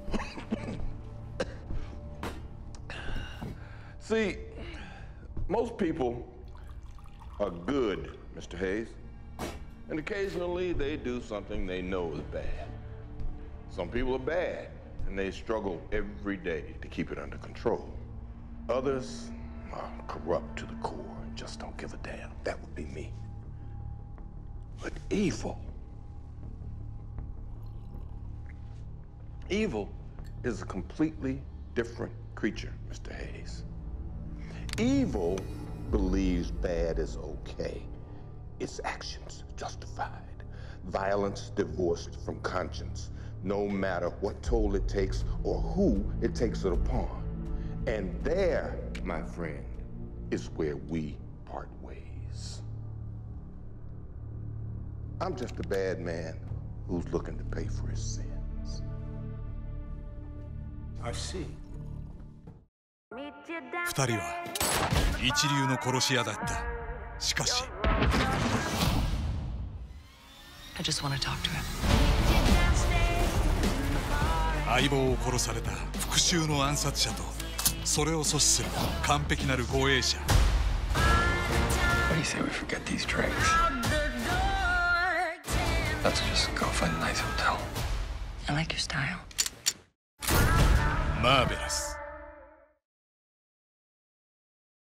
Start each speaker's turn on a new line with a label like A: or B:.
A: See, most people are good, Mr. Hayes. And occasionally they do something they know is bad. Some people are bad, and they struggle every day to keep it under control. Others are corrupt to the core and just don't give a damn. That would be me. But evil is a completely different creature, Mr. Hayes. Evil believes bad is okay. Its actions justified. Violence divorced from conscience, no matter what toll it takes or who it takes it upon. And there, my friend, is where we part ways. I'm just a bad man who's looking to pay for his sins.
B: I see.
C: 二人は一流の殺し屋だった。しかし
D: I just want to talk to him.
C: 相棒を殺された復讐の暗殺者とそれを阻止する完璧なる護衛者。
B: What do you say we forget these drinks? Let's just go find a nice hotel.
D: I like your style.
C: マーベラス